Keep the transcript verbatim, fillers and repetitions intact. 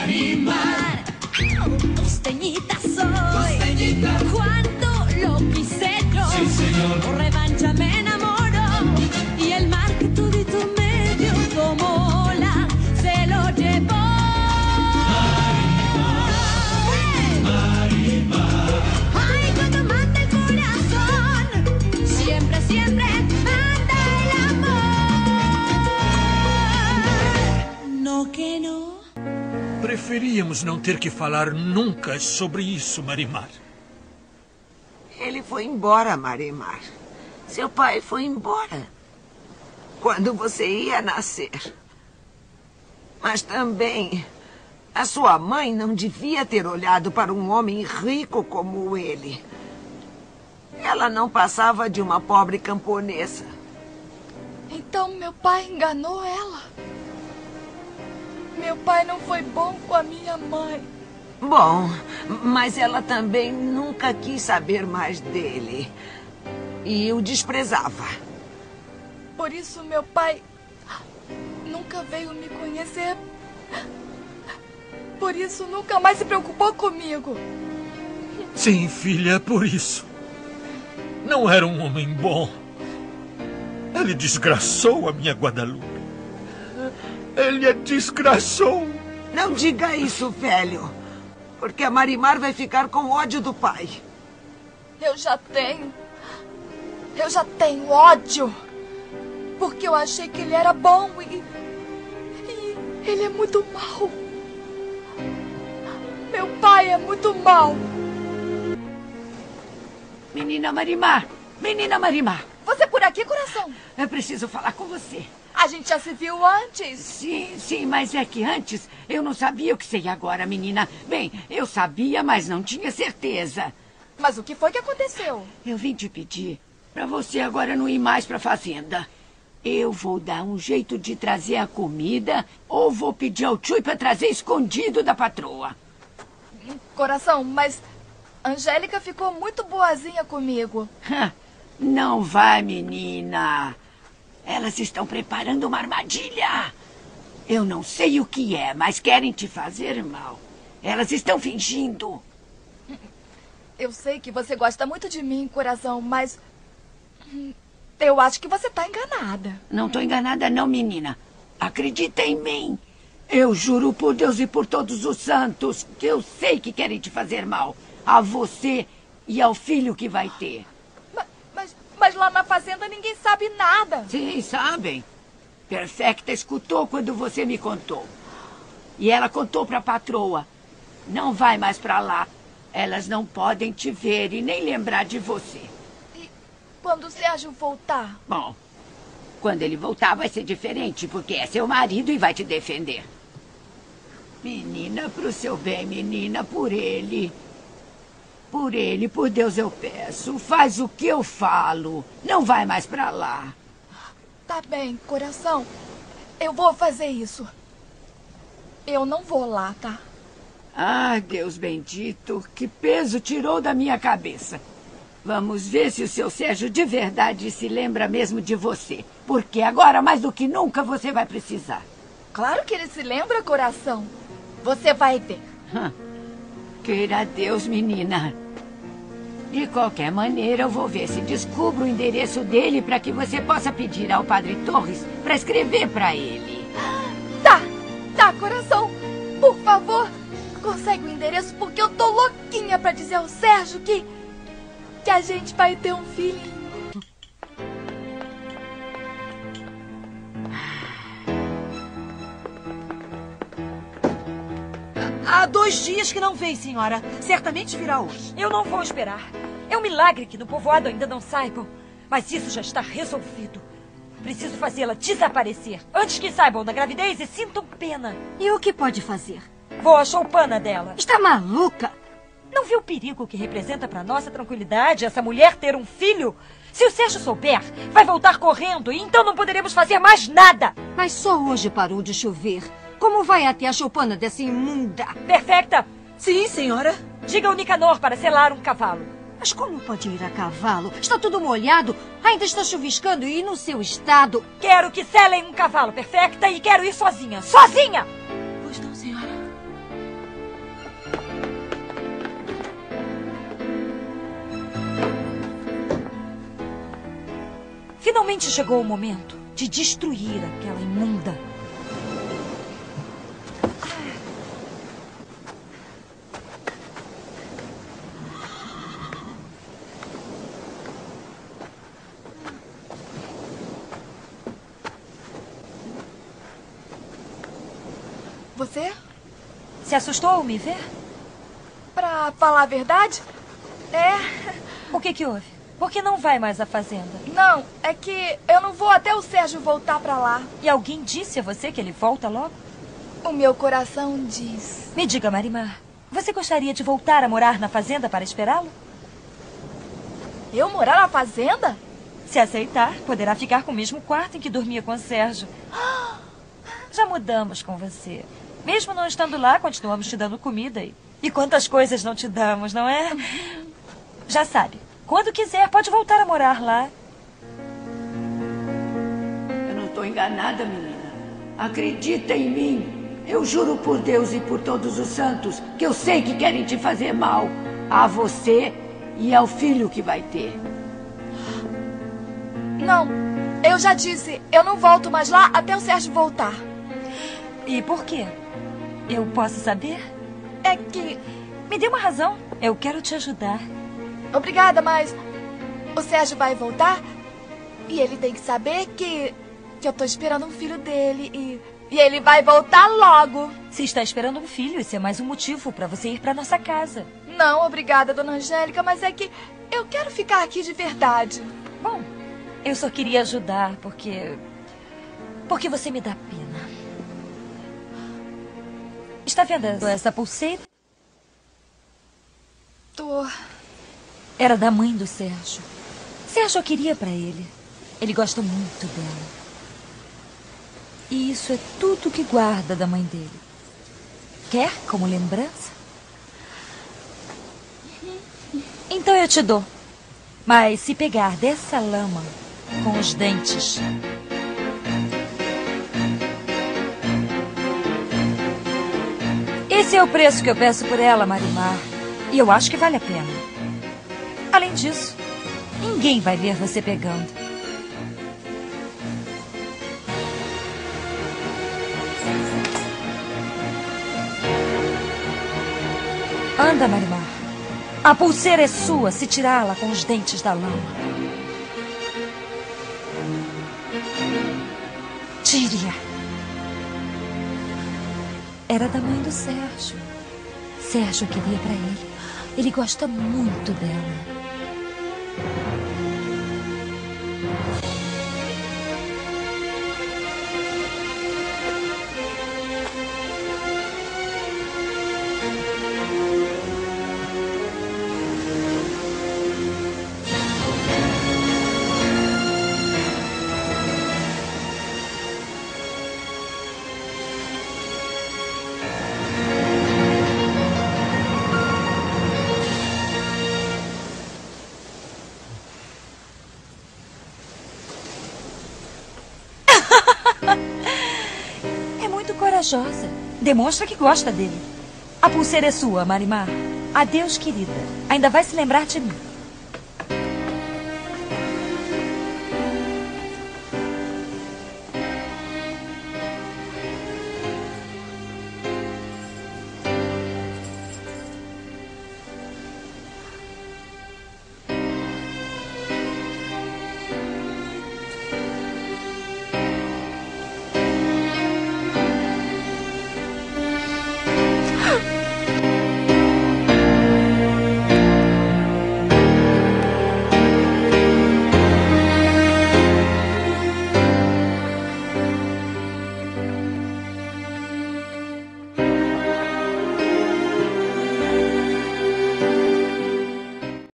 Marimar. Costeñita soy. Costeñita. Cuánto lo quise yo. Sí, señor. Por revancha me enamoró. Y el mar que todito me dio como ola se lo llevó. Marimar. Marimar. Ay, cuando manda el corazón. Siempre, siempre manda el amor. No que no. Preferíamos não ter que falar nunca sobre isso, Marimar. Ele foi embora, Marimar. Seu pai foi embora quando você ia nascer. Mas também a sua mãe não devia ter olhado para um homem rico como ele. Ela não passava de uma pobre camponesa. Então meu pai enganou ela. Meu pai não foi bom com a minha mãe. Bom, mas ela também nunca quis saber mais dele. E o desprezava. Por isso meu pai nunca veio me conhecer. Por isso nunca mais se preocupou comigo. Sim, filha, por isso. Não era um homem bom. Ele desgraçou a minha Guadalupe. Ele a desgraçou. Não diga isso, velho. Porque a Marimar vai ficar com ódio do pai. Eu já tenho. Eu já tenho ódio. Porque eu achei que ele era bom e... e ele é muito mau. Meu pai é muito mau. Menina Marimar. Menina Marimar. Você por aqui, coração? Eu preciso falar com você. A gente já se viu antes. Sim, sim, mas é que antes eu não sabia o que seria agora, menina. Bem, eu sabia, mas não tinha certeza. Mas o que foi que aconteceu? Eu vim te pedir para você agora não ir mais para a fazenda. Eu vou dar um jeito de trazer a comida ou vou pedir ao Tchui para trazer escondido da patroa. Coração, mas Angélica ficou muito boazinha comigo. Não vai, menina. Elas estão preparando uma armadilha. Eu não sei o que é, mas querem te fazer mal. Elas estão fingindo. Eu sei que você gosta muito de mim, coração, mas... eu acho que você está enganada. Não estou enganada não, menina. Acredita em mim. Eu juro por Deus e por todos os santos que eu sei que querem te fazer mal. A você e ao filho que vai ter. Mas lá na fazenda ninguém sabe nada. Sim, sabem. Perfecta escutou quando você me contou. E ela contou para a patroa. Não vai mais para lá. Elas não podem te ver e nem lembrar de você. E quando o Sérgio voltar? Bom, quando ele voltar vai ser diferente, porque é seu marido e vai te defender. Menina, pro seu bem, menina, por ele... Por ele, por Deus eu peço. Faz o que eu falo. Não vai mais pra lá. Tá bem, coração. Eu vou fazer isso. Eu não vou lá, tá? Ah, Deus bendito. Que peso tirou da minha cabeça. Vamos ver se o seu Sérgio de verdade se lembra mesmo de você. Porque agora, mais do que nunca, você vai precisar. Claro que ele se lembra, coração. Você vai ver. Hum. Queira Deus, menina. De qualquer maneira, eu vou ver se descubro o endereço dele para que você possa pedir ao Padre Torres para escrever para ele. Tá, tá, coração. Por favor, consegue o endereço porque eu tô louquinha para dizer ao Sérgio que... que a gente vai ter um filhinho. Há dois dias que não vem, senhora. Certamente virá hoje. Eu não vou esperar. É um milagre que no povoado ainda não saibam. Mas isso já está resolvido. Preciso fazê-la desaparecer antes que saibam da gravidez e sintam pena. E o que pode fazer? Vou à choupana dela. Está maluca? Não vê o perigo que representa para nossa tranquilidade essa mulher ter um filho? Se o Sérgio souber, vai voltar correndo e então não poderemos fazer mais nada. Mas só hoje parou de chover. Como vai até a choupana dessa imunda? Perfecta. Sim, senhora. Diga ao Nicanor para selar um cavalo. Mas como pode ir a cavalo? Está tudo molhado, ainda está chuviscando e no seu estado... Quero que selem um cavalo, Perfecta, e quero ir sozinha. Sozinha! Pois não, senhora. Finalmente chegou o momento de destruir aquela imunda. Você? Se assustou ao me ver? Pra falar a verdade? É. O que que houve? Por que não vai mais à fazenda? Não, é que eu não vou até o Sérgio voltar pra lá. E alguém disse a você que ele volta logo? O meu coração diz. Me diga, Marimar, você gostaria de voltar a morar na fazenda para esperá-lo? Eu morar na fazenda? Se aceitar, poderá ficar com o mesmo quarto em que dormia com o Sérgio. Já mudamos com você. Mesmo não estando lá, continuamos te dando comida. E, e quantas coisas não te damos, não é? Já sabe, quando quiser, pode voltar a morar lá. Eu não estou enganada, menina. Acredita em mim. Eu juro por Deus e por todos os santos que eu sei que querem te fazer mal. A você e ao filho que vai ter. Não, eu já disse, eu não volto mais lá até o Sérgio voltar. E por quê? Eu posso saber? É que... Me dê uma razão. Eu quero te ajudar. Obrigada, mas o Sérgio vai voltar e ele tem que saber que, que eu tô esperando um filho dele e, e ele vai voltar logo. Se está esperando um filho, isso é mais um motivo para você ir para nossa casa. Não, obrigada, dona Angélica, mas é que eu quero ficar aqui de verdade. Bom, eu só queria ajudar porque... Porque você me dá pena. Está vendo essa pulseira? Tô... Era da mãe do Sérgio. Sérgio a queria para ele. Ele gosta muito dela. E isso é tudo que guarda da mãe dele. Quer como lembrança? Então eu te dou. Mas se pegar dessa lama com os dentes... Esse é o preço que eu peço por ela, Marimar. E eu acho que vale a pena. Além disso, ninguém vai ver você pegando. Anda, Marimar. A pulseira é sua se tirá-la com os dentes da lama. Tire-a. Era da mãe do Sérgio. Sérgio queria para ele. Ele gosta muito dela. Corajosa. Demonstra que gosta dele. A pulseira é sua, Marimar. Adeus, querida. Ainda vai se lembrar de mim.